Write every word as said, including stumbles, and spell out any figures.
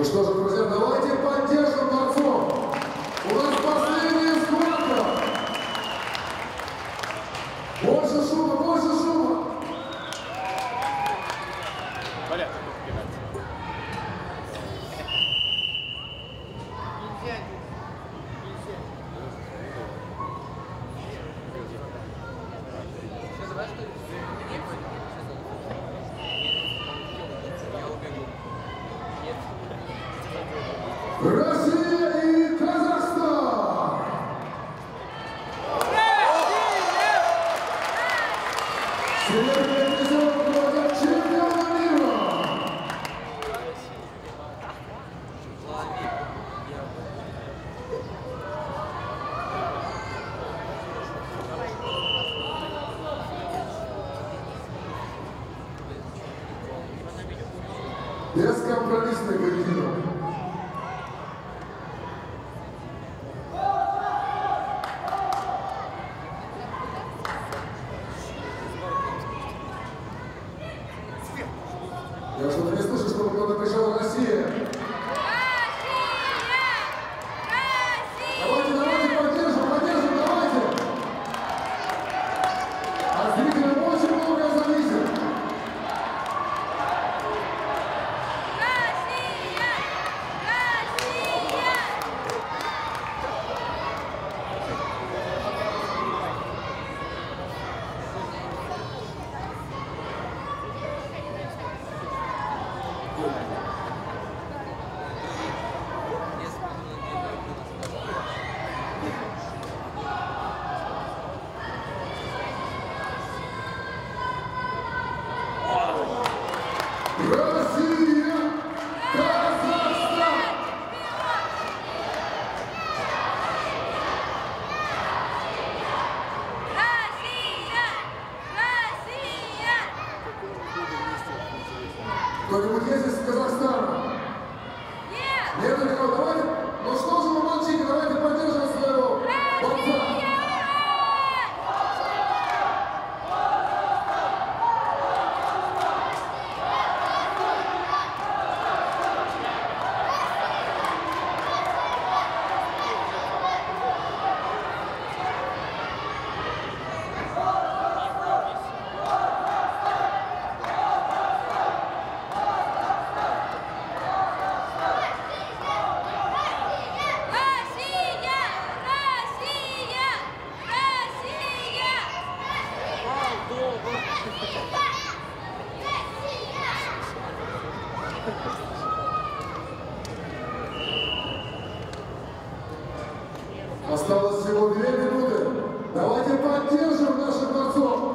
Ну что же, друзья, давайте поддержим борцов. У нас последняя схватка. Больше шума, больше шума. Порядок. Россия и Казахстан! Сегодня призер против чемпиона мира! Бескомпромиссный поединок. Я что-то не слышу, чтобы кто-то пришел. Россия! Россия! Россия! Давайте, давайте, поддержим, поддержим, давайте! От зрителя очень многое зависит. Россия! Россия! Россия! Казахстан! Россия! Россия! Кто-нибудь есть из Казахстана? Нет! Нет никого, давайте. Ну что же вы молчите, давайте поддержим своего борца. Осталось всего две минуты. Давайте поддержим наших борцов.